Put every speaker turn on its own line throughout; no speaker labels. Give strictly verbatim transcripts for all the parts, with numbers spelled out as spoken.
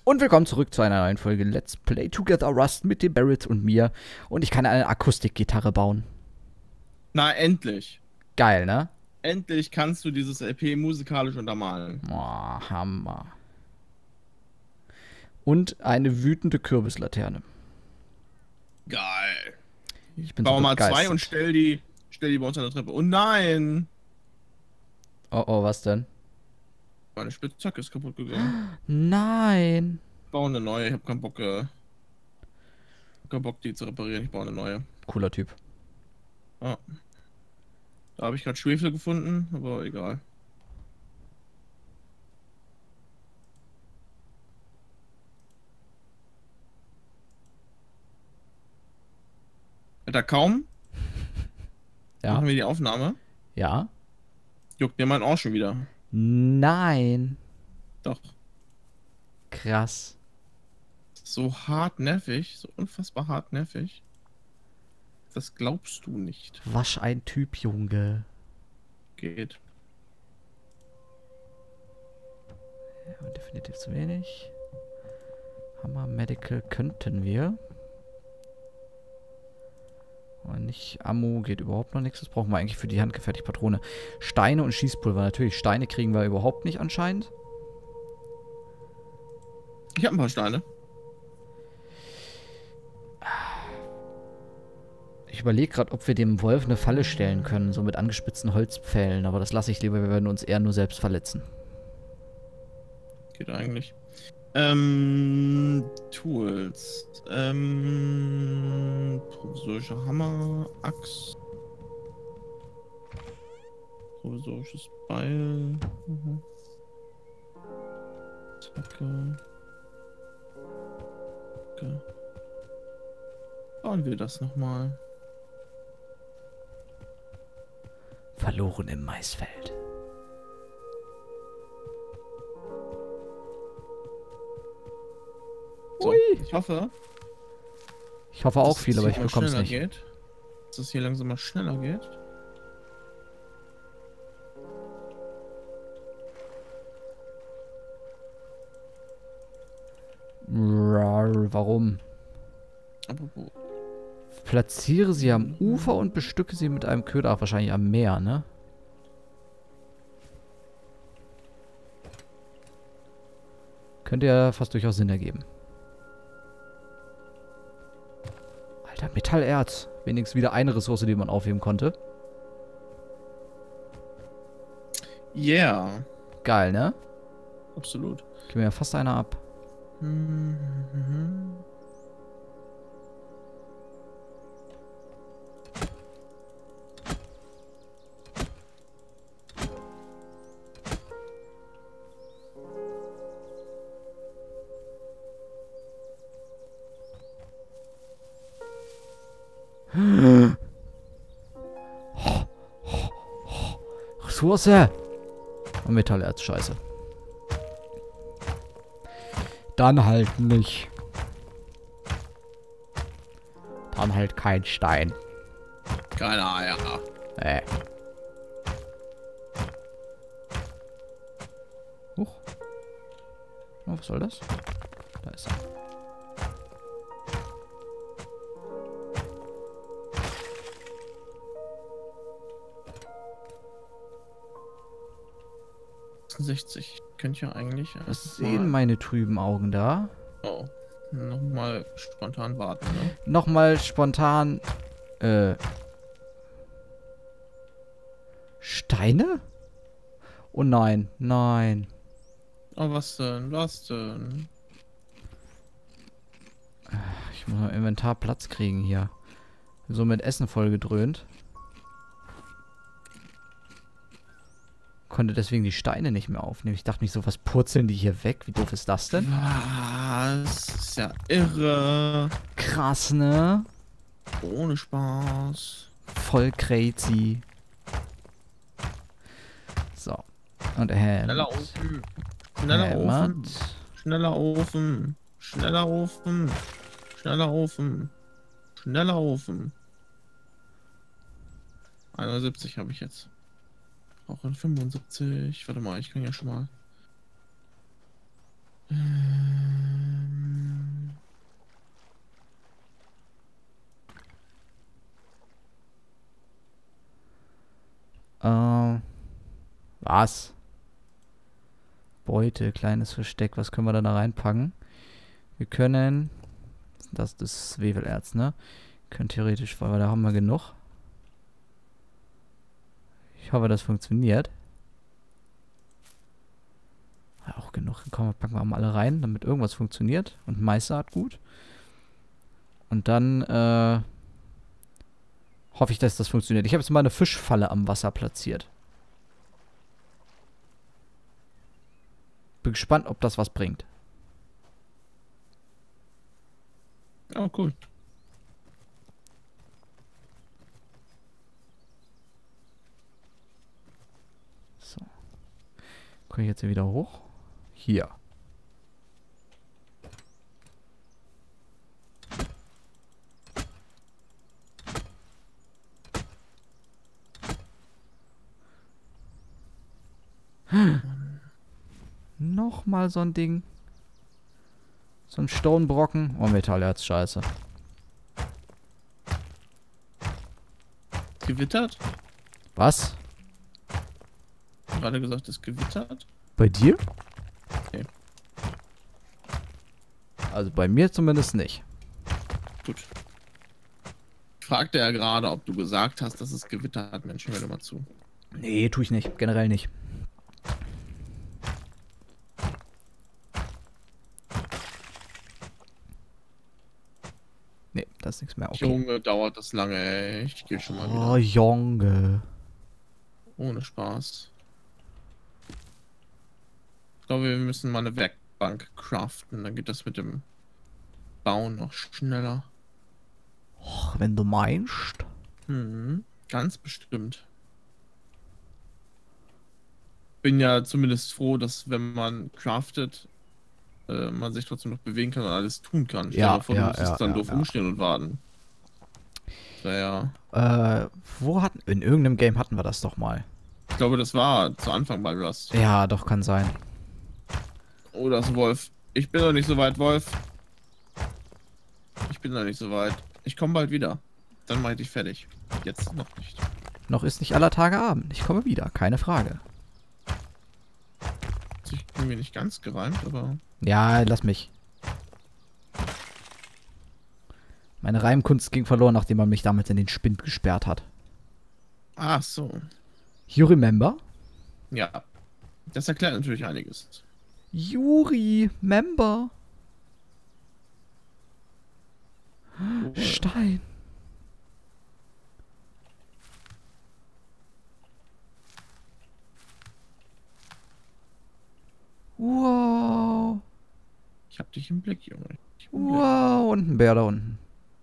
Und willkommen zurück zu einer neuen Folge Let's Play Together Rust mit dem Barrett und mir. Und ich kann eine Akustikgitarre bauen.
Na, endlich.
Geil, ne?
Endlich kannst du dieses L P musikalisch untermalen.
Boah, Hammer. Und eine wütende Kürbislaterne.
Geil.
Ich bin
Bau
so
mal
begeistert.
zwei und stell die, stell die bei uns an der Treppe. Oh nein!
Oh oh, was denn?
Meine Spitzhacke ist kaputt gegangen.
Nein.
Ich baue eine neue. Ich habe keinen Bock, äh, keinen Bock, die zu reparieren. Ich baue eine neue.
Cooler Typ.
Ah. Da habe ich gerade Schwefel gefunden, aber egal. Alter, kaum
Ja.
machen wir die Aufnahme.
Ja?
Juckt mir mein Ohr schon wieder.
Nein.
Doch.
Krass.
So hartnäckig, so unfassbar hartnäckig. Das glaubst du nicht.
Was ein Typ, Junge.
Geht.
Ja, definitiv zu wenig. Hammer Medical könnten wir. Aber nicht Ammo, geht überhaupt noch nichts. Das brauchen wir eigentlich für die handgefertigte Patrone. Steine und Schießpulver. Natürlich, Steine kriegen wir überhaupt nicht anscheinend.
Ich habe ein paar Steine.
Ich überlege gerade, ob wir dem Wolf eine Falle stellen können, so mit angespitzten Holzpfählen. Aber das lasse ich lieber, wir werden uns eher nur selbst verletzen.
Geht eigentlich. Ähm, Tools. Ähm, provisorischer Hammer, Axt. Provisorisches Beil. Mhm. Zacke. Okay. Bauen wir das nochmal.
Verloren im Maisfeld.
So,
Ui.
ich hoffe,
Ich hoffe auch
dass
viel,
es
aber
hier
ich
mal
bekomme es
schneller
nicht.
Geht. Dass es hier langsam mal schneller geht.
Warum?
Apropos.
Platziere sie am Ufer und bestücke sie mit einem Köder. Ach, wahrscheinlich am Meer, ne? Könnte ja fast durchaus Sinn ergeben. Alter, Metallerz. Wenigstens wieder eine Ressource, die man aufheben konnte.
Yeah.
Geil, ne?
Absolut.
Gib mir ja fast einer ab.
Mhm.
Ressource! Und Metallerz, scheiße. Dann halt nicht. Dann halt kein Stein.
Keine Eier.
Äh. Huch. Oh, was soll das? Da ist er.
sechzig. Könnt ihr eigentlich.
Was sehen meine trüben Augen da?
Oh. Nochmal spontan warten, ne?
Nochmal spontan. Äh. Steine? Oh nein, nein.
Oh, was denn? Was denn?
Ich muss mal im Inventar Platz kriegen hier. So mit Essen vollgedröhnt. Konnte deswegen die Steine nicht mehr aufnehmen. Ich dachte mich so, was purzeln die hier weg? Wie doof ist das denn?
Was? Ist ja irre.
Krass, ne?
Ohne Spaß.
Voll crazy. So. Und er
Schneller Ofen. Schneller Ofen. Schneller Ofen. Schneller Ofen. Schneller Ofen. Schneller Ofen. einundsiebzig habe ich jetzt. Auch in fünfundsiebzig. Warte mal, ich kann ja schon mal. Äh
Was? Beute, kleines Versteck. Was können wir da reinpacken? Wir können... Das ist Wevelerz, ne? Können theoretisch, weil da haben wir genug. Ich hoffe, das funktioniert. Ja, auch genug. Komm, packen wir mal alle rein, damit irgendwas funktioniert. Und Meisterart gut. Und dann äh, hoffe ich, dass das funktioniert. Ich habe jetzt mal eine Fischfalle am Wasser platziert. Bin gespannt, ob das was bringt.
Oh, cool.
So. Komme ich jetzt hier wieder hoch? Hier. Nochmal so ein Ding. So ein Stonebrocken. Oh, Metallerz, scheiße.
Gewittert?
Was?
Gerade gesagt, es gewittert.
Bei dir?
Okay.
Also bei mir zumindest nicht.
Gut. Ich fragte ja gerade, ob du gesagt hast, dass es gewittert hat. Mensch, hör mir mal zu.
Nee, tue ich nicht. Generell nicht. Nee, da ist nichts mehr. Okay.
Junge, dauert das lange, ey. Ich gehe schon mal
Oh,
wieder.
Junge.
Ohne Spaß. Ich glaube, wir müssen mal eine Werkbank craften. Dann geht das mit dem Bauen noch schneller.
Och, wenn du meinst.
Mhm. Ganz bestimmt. Bin ja zumindest froh, dass wenn man craftet, äh, man sich trotzdem noch bewegen kann und alles tun kann. Stell
Ja,
dir vor,
ja,
du müsstest
ja,
dann
ja,
doof
ja.
umstehen und warten. Naja.
Äh, wo hatten... In irgendeinem Game hatten wir das doch mal.
Ich glaube, das war zu Anfang bei Rust.
Ja, doch, kann sein.
Oh, das ist Wolf. Ich bin noch nicht so weit, Wolf. Ich bin noch nicht so weit. Ich komme bald wieder. Dann mache ich dich fertig. Jetzt noch nicht.
Noch ist nicht aller Tage Abend. Ich komme wieder, keine Frage.
Hat sich irgendwie nicht ganz gereimt, aber...
Ja, lass mich. Meine Reimkunst ging verloren, nachdem man mich damals in den Spind gesperrt hat.
Ach so.
You remember?
Ja. Das erklärt natürlich einiges.
Juri, Member.
Oh,
Stein. Wow.
ich hab dich im Blick, Junge. Ich hab im Blick.
Wow. Und ein Bär da unten.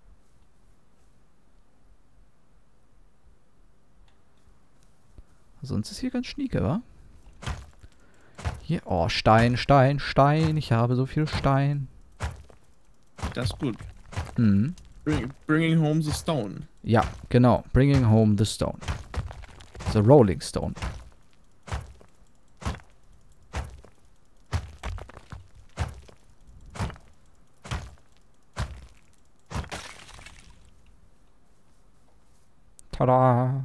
Sonst ist hier ganz schnieke, wa? Hier. Oh, Stein, Stein, Stein. Ich habe so viel Stein.
Das ist gut.
Mhm.
Bring, bringing home the stone.
Ja, genau. Bringing home the stone. The Rolling Stone. Tada!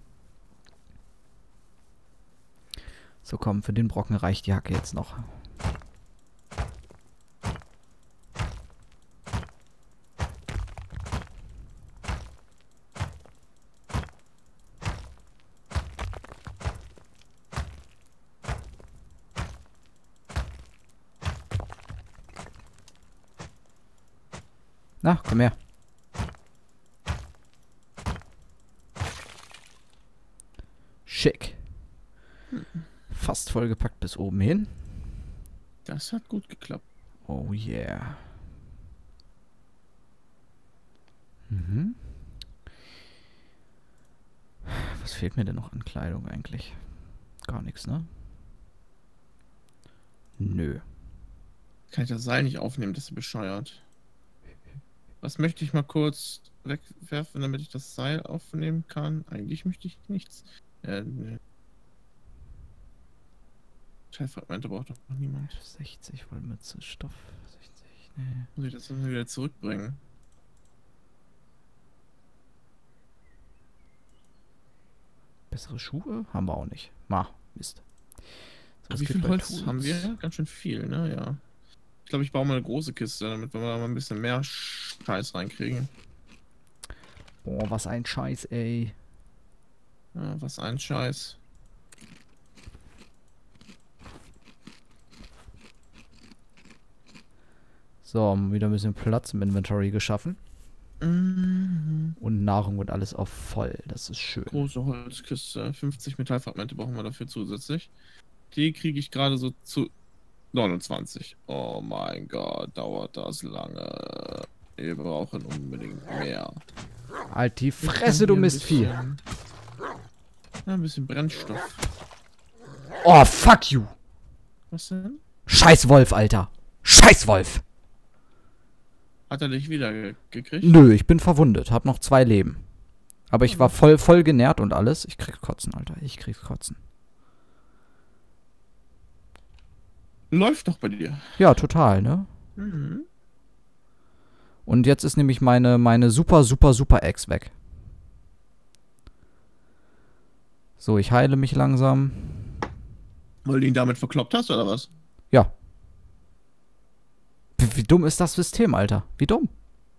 So, komm, für den Brocken reicht die Hacke jetzt noch. Na, komm her. Schick. Fast vollgepackt bis oben hin.
Das hat gut geklappt.
Oh yeah. Mhm. Was fehlt mir denn noch an Kleidung eigentlich? Gar nichts, ne? Nö.
Kann ich das Seil nicht aufnehmen, das ist bescheuert. Was möchte ich mal kurz wegwerfen, damit ich das Seil aufnehmen kann? Eigentlich möchte ich nichts. Äh, ne. Teilfragmente braucht doch noch niemand.
sechzig Wollmütze, Stoff. sechzig, nee.
Muss ich das dann wieder zurückbringen?
Bessere Schuhe? Haben wir auch nicht. Ma, Mist. So, was
Wie
geht
viel
bei
Holz
Tools?
haben wir? Ganz schön viel, ne? Ja. Ich glaube, ich baue mal eine große Kiste, damit wir mal ein bisschen mehr Scheiß reinkriegen.
Boah, was ein Scheiß, ey.
Ja, was ein Scheiß.
So, haben wieder ein bisschen Platz im Inventory geschaffen.
Mhm.
Und Nahrung und alles auf voll. Das ist schön.
Große Holzkiste. fünfzig Metallfragmente brauchen wir dafür zusätzlich. Die kriege ich gerade so zu neunundzwanzig. Oh mein Gott, dauert das lange. Wir brauchen unbedingt mehr.
Halt die
Ich kann
Fresse, du
hier ein
Mistvieh.
bisschen- Ja, ein bisschen Brennstoff.
Oh, fuck you.
Was denn?
Scheiß Wolf, Alter. Scheiß Wolf.
Hat er dich wieder ge gekriegt?
Nö, ich bin verwundet. Hab noch zwei Leben. Aber ich war voll, voll genährt und alles. Ich krieg Kotzen, Alter. Ich krieg Kotzen.
Läuft doch bei dir.
Ja, total, ne?
Mhm.
Und jetzt ist nämlich meine, meine super, super, super Ex weg. So, ich heile mich langsam.
Weil du ihn damit verkloppt hast, oder was?
Ja. Wie, wie dumm ist das System, Alter? Wie dumm.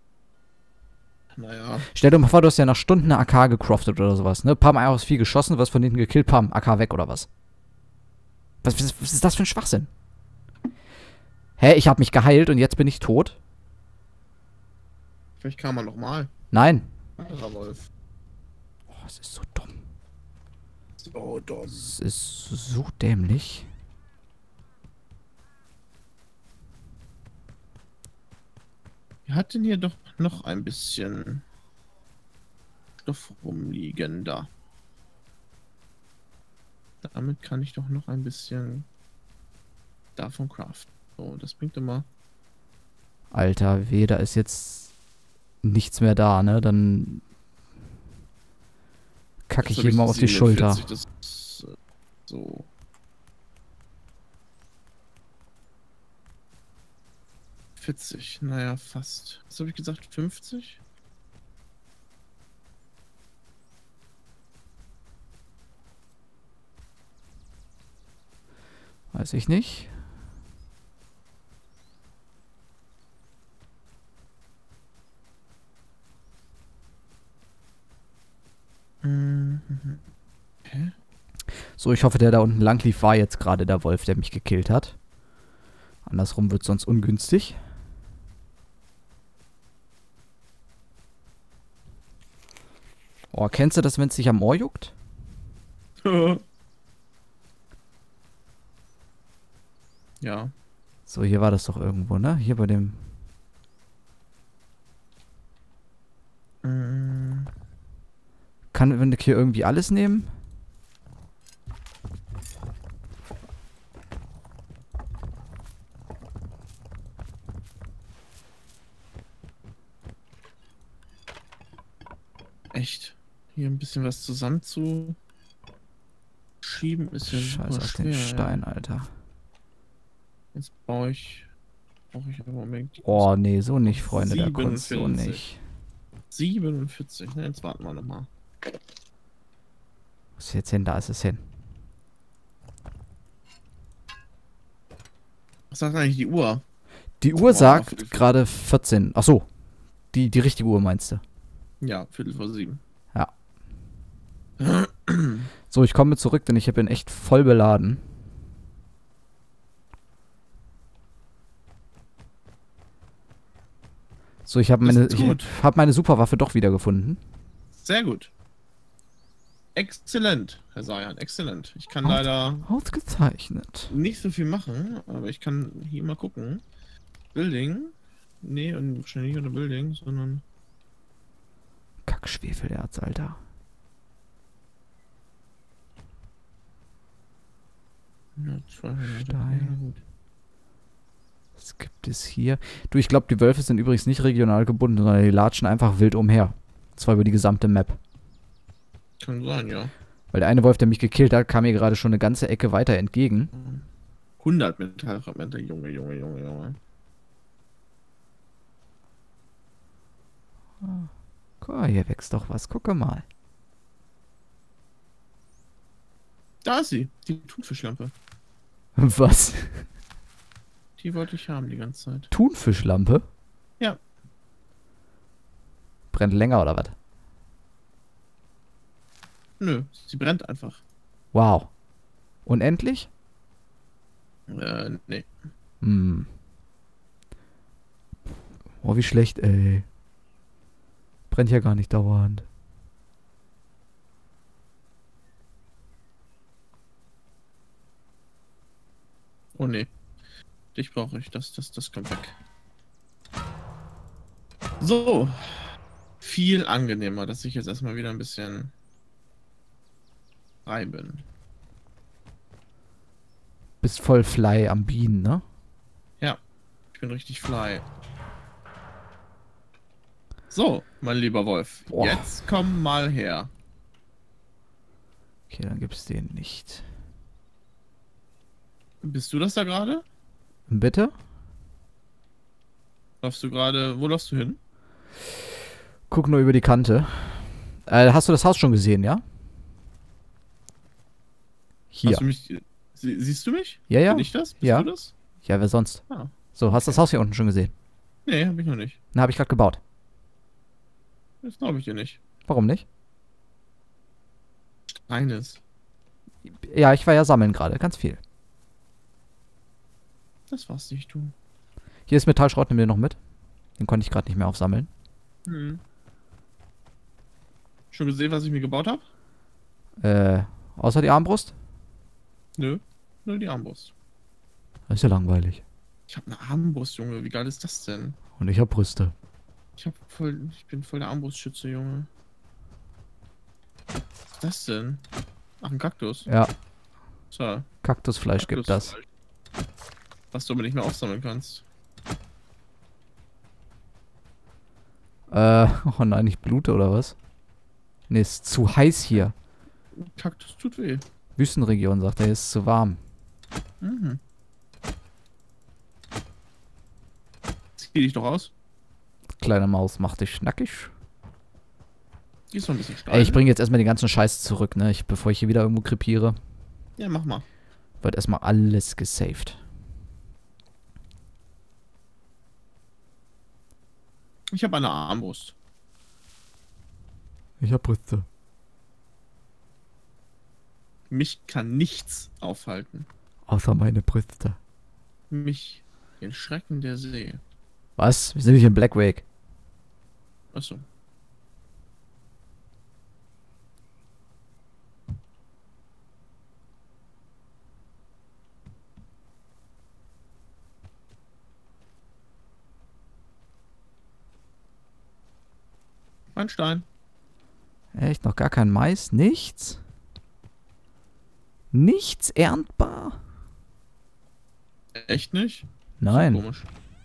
Naja.
Stell dir mal vor, du hast ja nach Stunden eine A K gecraftet oder sowas, ne? Pam, einfach aufs Vieh geschossen, was von hinten gekillt, pam, A K weg oder was? Was, was, was ist das für ein Schwachsinn? Hä, ich hab mich geheilt und jetzt bin ich tot?
Vielleicht kam er nochmal.
Nein.
Anderer Wolf.
Oh, es ist so dumm.
So dumm.
Es ist so dämlich.
Wir hatten hier doch noch ein bisschen Stoff rumliegen da. Damit kann ich doch noch ein bisschen davon craften. So, das bringt immer.
Alter, weh, da ist jetzt nichts mehr da, ne? Dann kacke ich
Jetzt hab
ihm mal auf die Schulter.
siebenundvierzig, das ist, äh, so. vierzig, naja, fast. Was habe ich gesagt? fünfzig?
Weiß ich nicht.
Mhm. Hä?
So, ich hoffe, der da unten lang lief, war jetzt gerade der Wolf, der mich gekillt hat. Andersrum wird sonst ungünstig. Oh, kennst du das, wenn es dich am Ohr juckt?
Ja.
So, hier war das doch irgendwo, ne? Hier bei dem...
Mhm.
Kann wenn ich hier irgendwie alles nehmen?
Echt. Hier ein bisschen was zusammen zu schieben ist ja
Scheiß
super
auf
schwer.
den Stein,
Ja.
Alter.
Jetzt baue ich. Brauche ich aber unbedingt.
Oh, nee, so nicht, Freunde der Kunst, so
siebenundvierzig.
nicht.
siebenundvierzig. Ne, jetzt warten wir nochmal.
Wo ist jetzt hin? Da ist es hin.
Was sagt eigentlich die Uhr?
Die Uhr
Oh,
sagt
Viertel vor-
gerade vierzehn. Ach so. Die, die richtige Uhr meinst du?
Ja, Viertel vor sieben.
Ja. So, ich komme zurück, denn ich bin echt voll beladen. So, ich habe
Das
meine,
ist
ich
gut.
hab meine Superwaffe doch wiedergefunden.
Sehr gut. Exzellent, Herr Sayan, exzellent. Ich kann
Aus-
leider
Ausgezeichnet.
nicht so viel machen, aber ich kann hier mal gucken. Building. Nee, und wahrscheinlich nicht unter Building, sondern.
Kackschwefelerz, Alter.
Ja, zweihundert.
Stein.
Ja, gut.
Was gibt es hier? Du, ich glaube, die Wölfe sind übrigens nicht regional gebunden, sondern die latschen einfach wild umher. Und zwar über die gesamte Map.
Kann sein, ja.
Weil der eine Wolf, der mich gekillt hat, kam mir gerade schon eine ganze Ecke weiter entgegen.
hundert Metallfragmente, Junge, Junge, Junge, Junge.
Guck mal, hier wächst doch was. Gucke mal.
Da ist sie, die Thunfischlampe.
Was?
Die wollte ich haben die ganze Zeit.
Thunfischlampe?
Ja.
Brennt länger oder was?
Nö, sie brennt einfach.
Wow. Unendlich?
Äh, nee.
Hm. Oh, wie schlecht, ey. Brennt ja gar nicht dauernd.
Oh nee. Dich brauche ich. Das, das, das kommt weg. So. Viel angenehmer, dass ich jetzt erstmal wieder ein bisschen frei bin.
Bist voll Fly am Bienen, ne?
Ja. Ich bin richtig fly. So, mein lieber Wolf.
Boah.
Jetzt komm mal her.
Okay, dann gibt's den nicht.
Bist du das da gerade?
Bitte?
Laufst du gerade. Wo laufst du hin?
Guck nur über die Kante. Äh, hast du das Haus schon gesehen, ja? Hier.
Hast du mich. Sie, siehst du mich?
Ja, ja.
Bin ich das? Bist
Ja.
du das?
Ja, wer sonst?
Ah.
So, hast du das Haus hier unten schon gesehen?
Nee, hab ich noch nicht.
Na, habe ich gerade gebaut.
Das glaube ich dir nicht.
Warum nicht?
Eines.
Ja, ich war ja sammeln gerade, ganz viel.
Das war's nicht, du.
Hier ist Metallschrott, nimm den noch mit. Den konnte ich gerade nicht mehr aufsammeln.
Hm. Schon gesehen, was ich mir gebaut habe?
Äh, außer die Armbrust?
Nö. Nur die Armbrust.
Das ist ja langweilig.
Ich habe eine Armbrust, Junge. Wie geil ist das denn?
Und ich habe Brüste.
Ich hab voll. Ich bin voll der Armbrustschütze, Junge. Was ist das denn? Ach, ein Kaktus.
Ja,
So.
Kaktusfleisch gibt das.
Was du aber nicht mehr aufsammeln kannst.
Äh, oh nein, ich blute oder was? Nee, ist zu heiß hier.
Kaktus tut weh.
Wüstenregion, sagt er, ist zu warm.
Mhm. Zieh dich doch aus.
Kleine Maus, mach dich schnackig.
Die ist noch ein bisschen steil.
Ey, ich bringe jetzt erstmal die ganzen Scheiß zurück, ne? Ich, bevor ich hier wieder irgendwo krepiere,
Ja, mach mal.
wird erstmal alles gesaved.
Ich habe eine Armbrust.
Ich hab Brüste.
Mich kann nichts aufhalten.
Außer meine Brüste.
Mich, den Schrecken der See.
Was? Wir sind nicht in Blackwake.
Achso. Ein Stein.
Echt? Noch gar kein Mais? Nichts? Nichts erntbar?
Echt nicht?
Nein.
Komisch.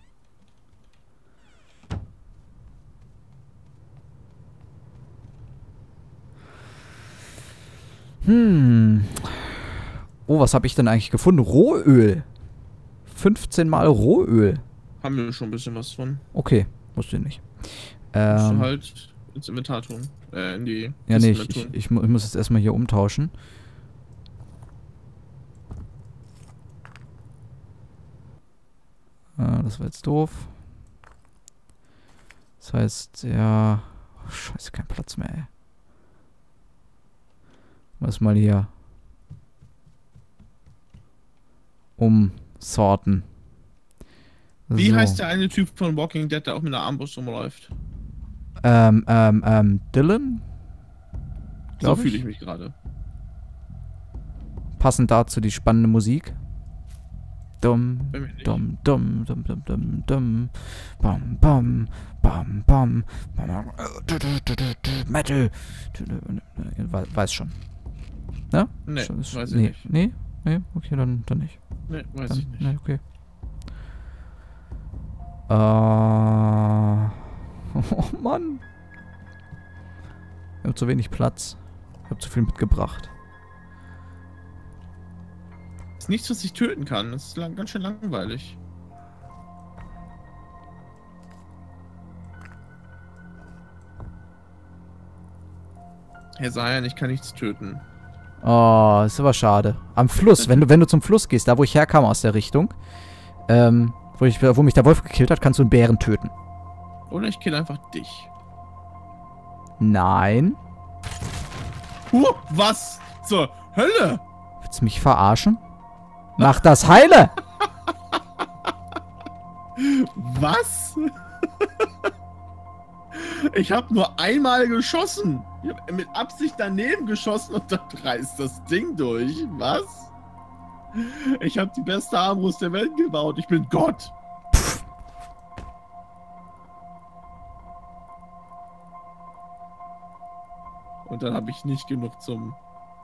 Hm. Oh, was habe ich denn eigentlich gefunden? Rohöl. fünfzehn Mal Rohöl.
Haben wir schon ein bisschen was von.
Okay, wusste ich nicht.
Musst du
Ähm,
halt ins Inventar tun. Äh, in die
ja, nee,
Kiste
ich,
mit
ich,
tun.
ich, mu- ich muss jetzt erstmal hier umtauschen. Äh, das war jetzt doof. Das heißt, ja... Oh, scheiße, kein Platz mehr, ey. Muss mal hier umsorten.
Wie
So.
heißt der eine Typ von Walking Dead, der auch mit einer Armbrust rumläuft?
Ähm, ähm, ähm, Dylan?
So
Glaub
fühle
ich.
ich mich gerade.
Passend dazu die spannende Musik. Dumm,
Bei mir nicht.
dumm, dumm, dumm, dumm, dumm, dumm. Bam, bam, bam, bam. bam, du, du, du, du, du, Metal. Du, du, du, we- Weiß schon. Ne?
Nee,
Schon- ist-
weiß ich
nee,
nicht.
Nee? Nee? Okay, dann, dann nicht.
Nee, weiß
Dann,
ich nicht.
Nee, okay. Äh. Oh Mann. Ich habe zu wenig Platz. Ich habe zu viel mitgebracht.
Das ist nichts, was ich töten kann. Das ist lang, ganz schön langweilig. Herr Sayan, ich kann nichts töten.
Oh, ist aber schade. Am Fluss, wenn du, wenn du zum Fluss gehst, da wo ich herkam aus der Richtung, ähm, wo, ich, wo mich der Wolf gekillt hat, kannst du einen Bären töten.
Oder ich kill einfach dich.
Nein.
Uh, was zur Hölle?
Willst du mich verarschen? Mach das heile!
Was? Ich habe nur einmal geschossen. Ich habe mit Absicht daneben geschossen und dann reißt das Ding durch. Was? Ich habe die beste Armbrust der Welt gebaut. Ich bin Gott. Pff. Und dann habe ich nicht genug zum...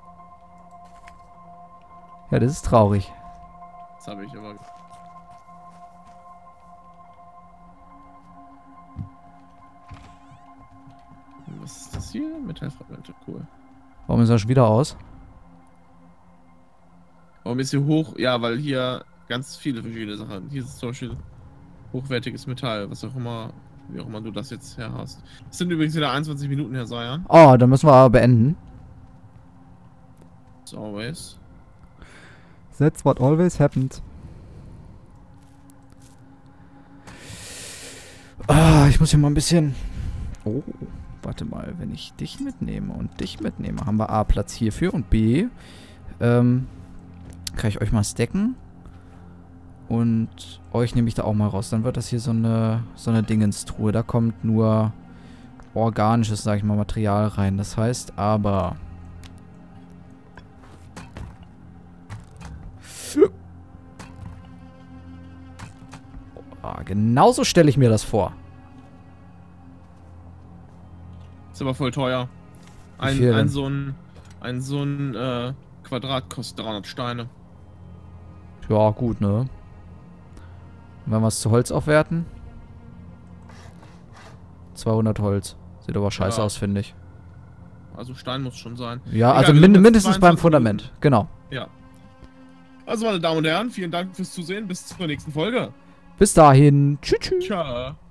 Ja, das ist traurig.
Das habe ich aber... Was ist das hier? Metallfragmente, cool.
Warum ist er schon wieder aus?
Warum ist hier hoch? Ja, weil hier ganz viele verschiedene Sachen. Hier ist zum Beispiel hochwertiges Metall, was auch immer, wie auch immer du das jetzt her hast. Es sind übrigens wieder einundzwanzig Minuten her, Sayan.
Oh, dann müssen wir aber beenden.
As always.
That's what always happens. Ah, ich muss hier mal ein bisschen... Oh, warte mal, wenn ich dich mitnehme und dich mitnehme, haben wir A, Platz hierfür und B, ähm, kann ich euch mal stacken und euch nehme ich da auch mal raus. Dann wird das hier so eine, so eine Dingenstruhe. Da kommt nur organisches, sag ich mal, Material rein. Das heißt aber... Oh, genauso stelle ich mir das vor.
Ist aber voll teuer. Ein, ein so ein, ein so ein äh, Quadrat kostet dreihundert Steine.
Ja, gut, ne? Und wenn wir es zu Holz aufwerten? zweihundert Holz. Sieht aber scheiße
Ja.
aus, finde ich.
Also Stein muss schon sein.
Ja,
Egal,
also
wir
min
sind
mindestens
jetzt
beim
zweiundzwanzig
Fundament.
Minuten.
Genau.
Ja. Also, meine Damen und Herren, vielen Dank fürs Zusehen. Bis zur nächsten Folge.
Bis dahin. Tschüss. tschüss.
Ciao.